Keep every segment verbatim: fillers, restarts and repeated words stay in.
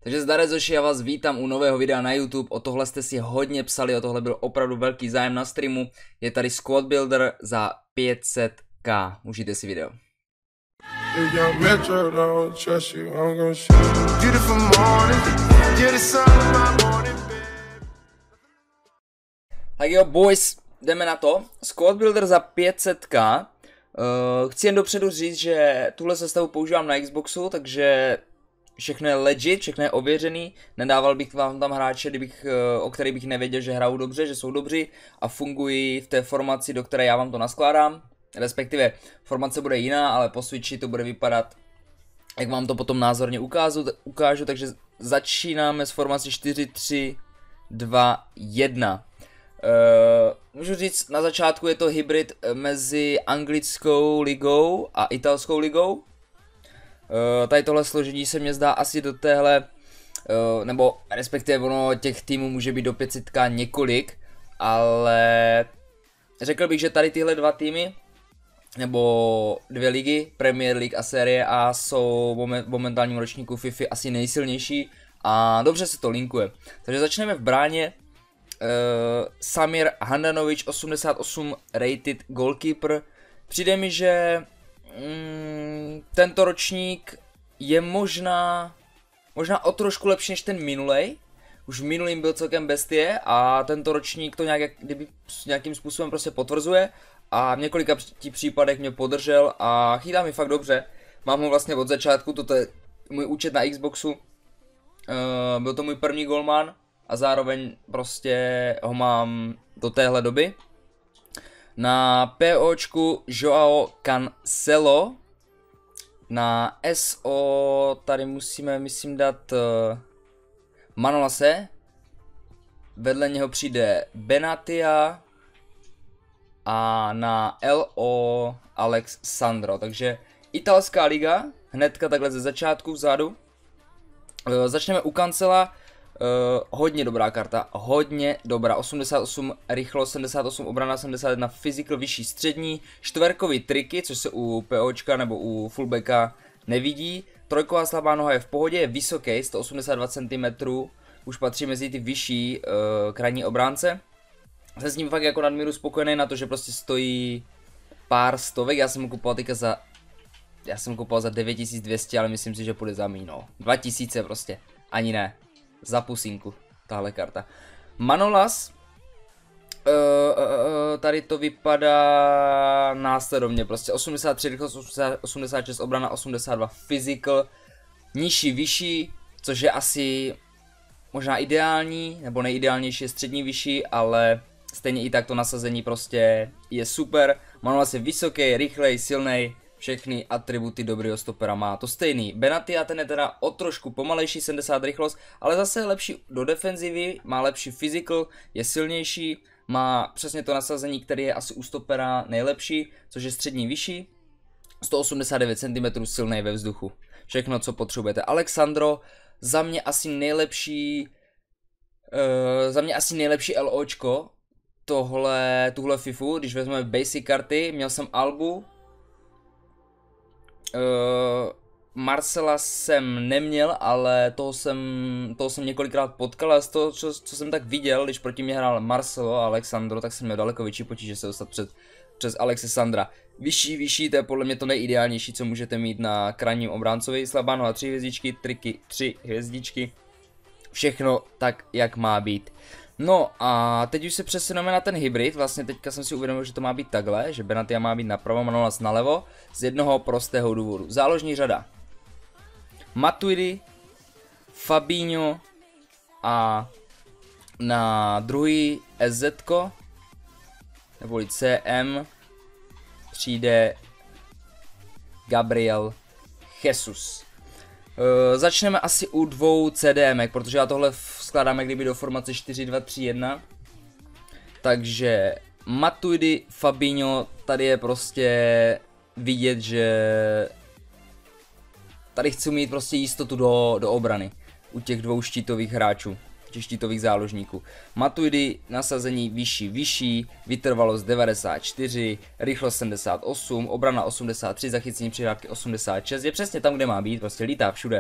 Takže zdarezoši, já vás vítám u nového videa na YouTube, o tohle jste si hodně psali, o tohle byl opravdu velký zájem na streamu. Je tady Squad Builder za pět set k, užijte si video. Tak jo boys, jdeme na to. Squad Builder za pět set k. Uh, chci jen dopředu říct, že tuhle sestavu používám na Xboxu, takže všechno je legit, všechno je ověřený, nedával bych vám tam hráče, kdybych, o kterých bych nevěděl, že hrajou dobře, že jsou dobří a fungují v té formaci, do které já vám to naskládám. Respektive formace bude jiná, ale po Switchi to bude vypadat, jak vám to potom názorně ukážu, ukážu takže začínáme s formací čtyři tři dva jedna. Uh, můžu říct, na začátku je to hybrid mezi anglickou ligou a italskou ligou. Uh, tady tohle složení se mně zdá asi do téhle, uh, nebo respektive ono těch týmů může být do pět set k několik, ale řekl bych, že tady tyhle dva týmy, nebo dvě ligy, Premier League a Serie A, jsou v momentálním ročníku FIFA asi nejsilnější a dobře se to linkuje. Takže začneme v bráně. Uh, Samir Handanovič, osmdesát osm rated goalkeeper. Přijde mi, že mm, tento ročník je možná možná o trošku lepší než ten minulej. Už v minulým byl celkem bestie a tento ročník to nějak, kdyby nějakým způsobem prostě potvrzuje a v několika případech mě podržel a chytá mi fakt dobře. Mám ho vlastně od začátku, toto je můj účet na Xboxu. Uh, byl to můj první golman a zároveň prostě ho mám do téhle doby. Na POčku Joao Cancelo. Na S O tady musíme, myslím, dát uh, Manolase. Vedle něho přijde Benatia. A na L O Alex Sandro. Takže italská liga, hnedka takhle ze začátku vzadu. Uh, začneme u Cancela. Uh, hodně dobrá karta, hodně dobrá, osmdesát osm rychlost, sedmdesát osm obrana, sedmdesát jedna physical, vyšší střední, čtverkový triky, což se u POčka nebo u fullbacka nevidí, trojková slabá noha je v pohodě, je vysoký, sto osmdesát dva centimetrů, už patří mezi ty vyšší uh, krajní obránce. Jsem s ním fakt jako nadmíru spokojený na to, že prostě stojí pár stovek, já jsem ho kupoval teďka za, já jsem ho kupoval za devět tisíc dvě stě, ale myslím si, že půjde za míň, no, dva tisíce prostě, ani ne. Za pusinku, tahle karta. Manolas, uh, uh, uh, tady to vypadá následovně, prostě osmdesát tři rychlost, osmdesát šest obrana, osmdesát dva physical, nižší, vyšší, což je asi možná ideální, nebo nejideálnější je střední, vyšší, ale stejně i tak to nasazení prostě je super. Manolas je vysoký, rychlej, silnej. Všechny atributy dobrého stopera má to stejný. Benatia, ten je teda o trošku pomalejší, sedmdesát rychlost, ale zase je lepší do defenzivy, má lepší physical, je silnější, má přesně to nasazení, který je asi u stopera nejlepší, což je střední, vyšší, sto osmdesát devět centimetrů, silnej ve vzduchu. Všechno, co potřebujete. Alexandro, za mě asi nejlepší, uh, za mě asi nejlepší LOčko, tohle, tuhle FIFU, když vezmeme basic karty, měl jsem Albu, Uh, Marcela jsem neměl, ale toho jsem, toho jsem několikrát potkal a z toho, co, co jsem tak viděl, když proti mě hrál Marcelo a Alexandro, tak jsem měl daleko větší potíže se dostat před, přes Alexe Sandra. Vyšší, vyšší, to je podle mě to nejideálnější, co můžete mít na krajním obráncovi. Slabá noha tři hvězdičky, triky tři hvězdičky, všechno tak, jak má být. No a teď už se přesuneme na ten hybrid, vlastně teďka jsem si uvědomil, že to má být takhle, že Benatia má být napravo, Manolas nalevo, z jednoho prostého důvodu. Záložní řada. Matuidi, Fabinho a na druhý S Z, neboli C M, přijde Gabriel Jesus. Uh, začneme asi u dvou C D M ek, protože já tohle skládám jak kdyby do formace čtyři dva tři jedna. Takže Matuidi, Fabinho, tady je prostě vidět, že tady chci mít prostě jistotu do, do obrany u těch dvou štítových hráčů, těch štítových záložníků. Matuidi, nasazení vyšší, vyšší, vytrvalost devadesát čtyři, rychlost sedmdesát osm, obrana osmdesát tři, zachycení přihrávky osmdesát šest, je přesně tam, kde má být, prostě lítá všude.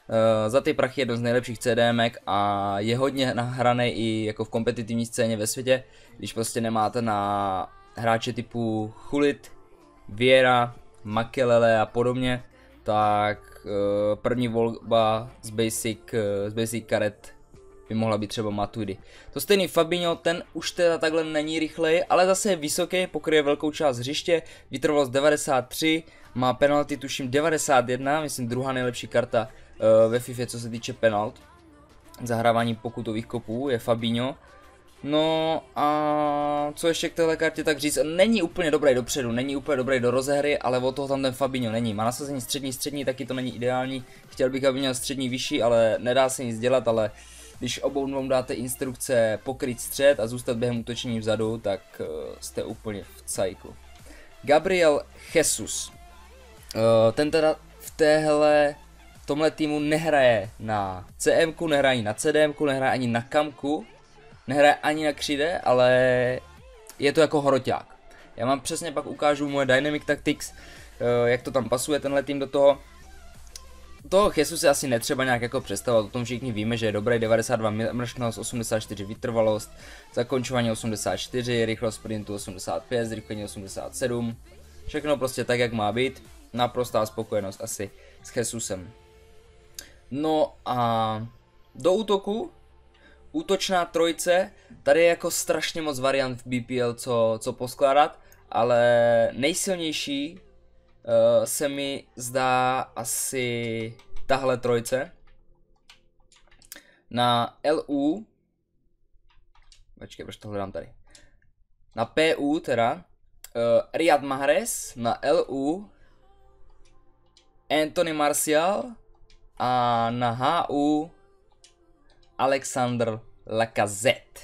za ty prachy jedno z nejlepších CDMek a je hodně nahraný i jako v kompetitivní scéně ve světě, když prostě nemáte na hráče typu Chulit, Viera, Makelele a podobně, tak uh, první volba z basic, uh, z basic karet by mohla být třeba Matuidi. To stejný Fabinho, ten už teda takhle není rychlej, ale zase je vysoký, pokryje velkou část hřiště, vytrvalost devadesát tři, má penalty tuším devadesát jedna, myslím druhá nejlepší karta uh, ve FIFA, co se týče penalt. Zahrávání pokutových kopů je Fabinho. No a co ještě k téhle kartě tak říct, není úplně dobrý dopředu, není úplně dobrý do rozehry, ale od toho tam ten Fabinho není. Má nasazení střední, střední, taky to není ideální. Chtěl bych, aby měl střední vyšší, ale nedá se nic dělat, ale když obou dvou dáte instrukce pokryt střed a zůstat během útočení vzadu, tak uh, jste úplně v cajku. Gabriel Jesus. Uh, ten teda v téhle, v tomhle týmu nehraje na C M ku, nehraje ani na C D M ku, nehraje ani na kamku. Nehraje ani na kříde, ale je to jako hroťák. Já vám přesně pak ukážu moje Dynamic Tactics, jak to tam pasuje tenhle tým do toho. Toho Jesus asi netřeba nějak jako představovat, o tom všichni víme, že je dobrý, devadesát dva mršnost, osmdesát čtyři vytrvalost, zakončování osmdesát čtyři, rychlost sprintu osmdesát pět, zrychlení osmdesát sedm. Všechno prostě tak, jak má být. Naprostá spokojenost asi s Jesusem. No a do útoku. Útočná trojce, tady je jako strašně moc variant v B P L, co, co poskládat, ale nejsilnější uh, se mi zdá asi tahle trojce. Na L U, počkej, proč to hledám tady, na P U teda, uh, Riyad Mahrez, na L U, Anthony Martial a na H U Alexandre Lacazette.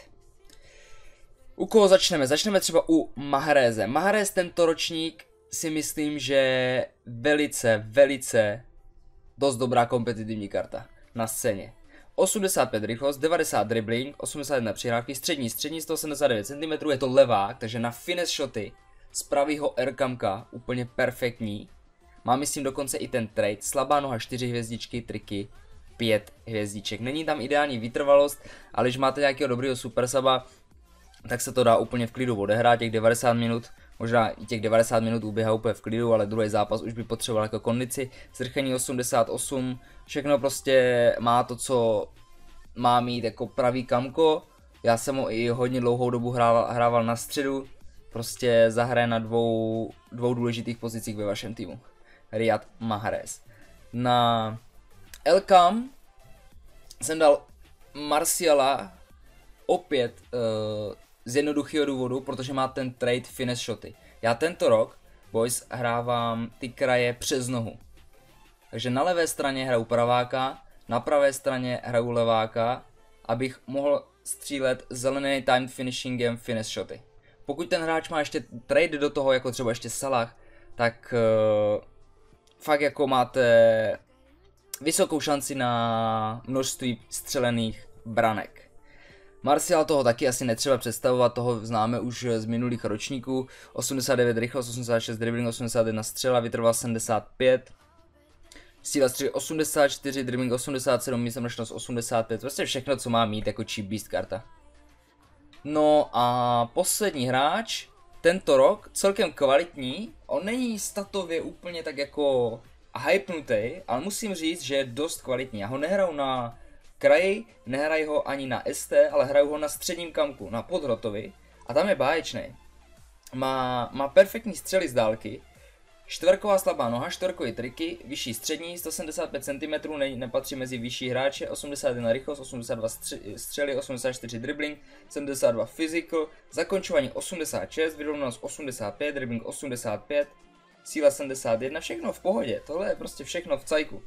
U koho začneme? Začneme třeba u Mahreze. Mahrez tento ročník si myslím, že je velice, velice dost dobrá kompetitivní karta na scéně. osmdesát pět rychlost, devadesát dribbling, osmdesát jedna přihrávky, střední, střední sto osmdesát devět centimetrů, je to levák, takže na finesse shoty z pravýho R-kamka úplně perfektní. Má myslím dokonce i ten trade, slabá noha čtyři hvězdičky, triky pět hvězdiček. Není tam ideální vytrvalost, ale když máte nějakého dobrého super suba, tak se to dá úplně v klidu odehrát, těch devadesát minut, možná i těch devadesát minut uběhá úplně v klidu, ale druhý zápas už by potřeboval jako kondici, zrychlení osmdesát osm, všechno prostě má to, co má mít jako pravý kamko. Já jsem ho i hodně dlouhou dobu hrával, hrával na středu, prostě zahraje na dvou, dvou důležitých pozicích ve vašem týmu. Riyad Mahrez. Na Elkam jsem dal Martiala opět uh, z jednoduchého důvodu, protože má ten trade finesse shoty. Já tento rok, boys, hrávám ty kraje přes nohu. Takže na levé straně hraju praváka, na pravé straně hraju leváka, abych mohl střílet zelený timed finishingem finesse shoty. Pokud ten hráč má ještě trade do toho, jako třeba ještě Salah, tak uh, fakt jako máte vysokou šanci na množství střelených branek. Martial toho taky asi netřeba představovat, toho známe už z minulých ročníků. osmdesát devět rychlost, osmdesát šest dribbling, osmdesát jedna střela, vytrval sedmdesát pět. Síla střely osmdesát čtyři, dribbling osmdesát sedm, místnost osmdesát pět, prostě všechno, co má mít jako cheap beast karta. No a poslední hráč, tento rok, celkem kvalitní, on není statově úplně tak jako hypnutý, ale musím říct, že je dost kvalitní. Já ho nehraju na kraji, nehrají ho ani na S T, ale hraju ho na středním kamku, na Podhrotovi, a tam je báječný. Má, má perfektní střely z dálky, čtverková slabá noha, čtverkový triky, vyšší střední, sto sedmdesát pět centimetrů, ne, nepatří mezi vyšší hráče, osmdesát jedna rychlost, osmdesát dva střely, osmdesát čtyři dribbling, sedmdesát dva physical, zakončování osmdesát šest, vyrovnanost osmdesát pět, dribbling osmdesát pět, síla sedmdesát jedna, všechno v pohodě, tohle je prostě všechno v cajku.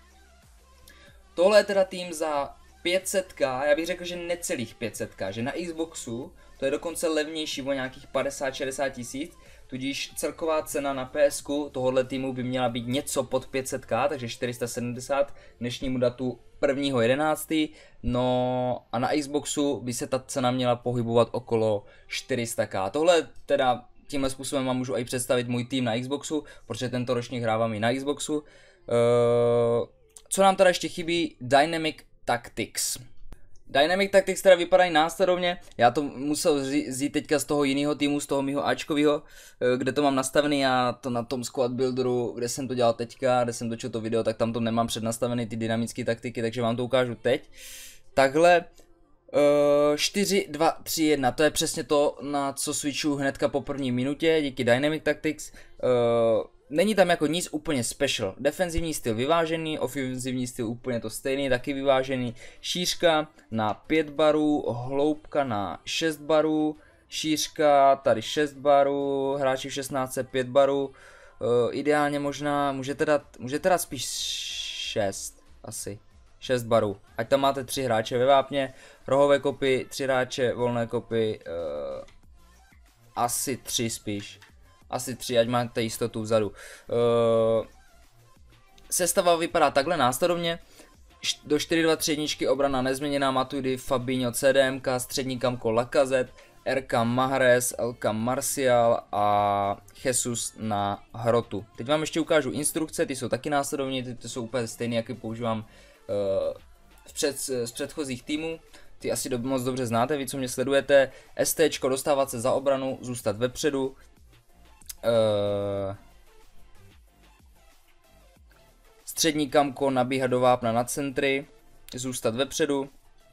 Tohle je teda tým za pět set ká, já bych řekl, že necelých pět set ká, že na Xboxu to je dokonce levnější o nějakých padesát šedesát tisíc, tudíž celková cena na P S ku tohohle týmu by měla být něco pod pět set ká, takže čtyři sta sedmdesát dnešnímu datu prvního jedenáctého. No a na Xboxu by se ta cena měla pohybovat okolo čtyři sta ká. Tohle teda tímhle způsobem vám můžu i představit můj tým na Xboxu, protože tento ročník hrávám i na Xboxu. Uh, co nám teda ještě chybí? Dynamic Tactics. Dynamic Tactics teda vypadají následovně, já to musel vzít teďka z toho jiného týmu, z toho mýho Ačkovýho, kde to mám nastavený, já to na tom Squad Builderu, kde jsem to dělal teďka, kde jsem točil to video, tak tam to nemám přednastavený ty dynamické taktiky, takže vám to ukážu teď. Takhle, uh, čtyři, dva, tři, jedna, to je přesně to, na co switchuju hnedka po první minutě, díky Dynamic Tactics. Uh, Není tam jako nic úplně special. Defenzivní styl vyvážený, ofenzivní styl úplně to stejný, taky vyvážený. Šířka na pět barů, hloubka na šest barů, šířka tady šest barů, hráči v šestnáct pět barů. Uh, ideálně možná, můžete dát, můžete dát spíš šest, asi. šest barů. Ať tam máte tři hráče ve vápně, rohové kopy, tři hráče, volné kopy, uh, asi tři spíš. Asi tři, ať máte jistotu vzadu. Uh, sestava vypadá takhle následovně. Do čtyři dva tři jedna obrana nezměněná, Matuidi, Fabinho, C D M K, střední kamko Lacazette, R K Mahrez, L K Martial a Jesus na hrotu. Teď vám ještě ukážu instrukce, ty jsou taky následovně, ty, ty jsou úplně stejné, jaké používám uh, z, před, z předchozích týmů. Ty asi do, moc dobře znáte, vy co mě sledujete. S T čko, dostávat se za obranu, zůstat vepředu. Uh, střední kamko nabíhat do vápna na centry, zůstat vepředu,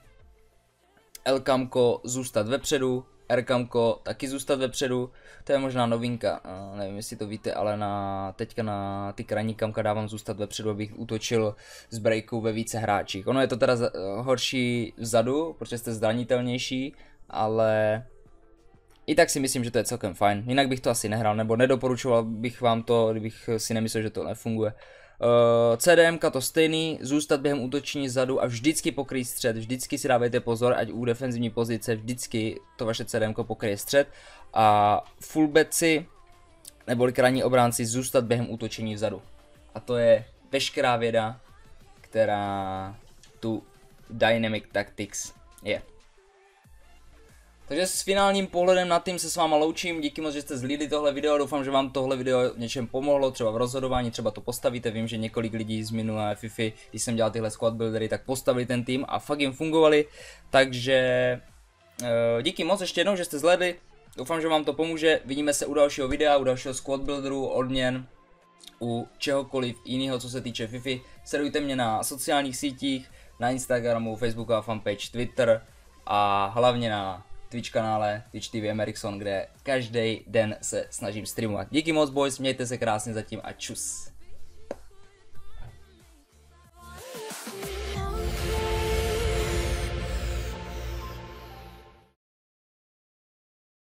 L kamko zůstat vepředu, R kamko taky zůstat vepředu, to je možná novinka, uh, nevím jestli to víte, ale na, teďka na ty krajní kamka dávám zůstat vepředu, abych útočil z breaku ve více hráčích. Ono je to teda uh, horší vzadu, protože jste zranitelnější, ale i tak si myslím, že to je celkem fajn, jinak bych to asi nehrál, nebo nedoporučoval bych vám to, kdybych si nemyslel, že to nefunguje. Uh, C D M ka to stejný, zůstat během útočení zadu a vždycky pokrýt střed, vždycky si dávejte pozor, ať u defenzivní pozice vždycky to vaše C D M ko pokryje střed a fullbacki, neboli krajní obránci, zůstat během útočení vzadu. A to je veškerá věda, která tu Dynamic Tactics je. Takže s finálním pohledem na tým se s váma loučím, díky moc, že jste zhlídli tohle video, doufám, že vám tohle video v něčem pomohlo, třeba v rozhodování, třeba to postavíte, vím, že několik lidí z minulé FIFA, když jsem dělal tyhle squad buildery, tak postavili ten tým a fakt jim fungovali, takže díky moc ještě jednou, že jste zhlédli, doufám, že vám to pomůže, vidíme se u dalšího videa, u dalšího squad builderu, odměn, u čehokoliv jiného, co se týče FIFA, sledujte mě na sociálních sítích, na Instagramu, Facebooku a fanpage, Twitter a hlavně na Twitch kanále Twitch T V Amerikson, kde každý den se snažím streamovat. Díky moc boys, mějte se krásně zatím a čus.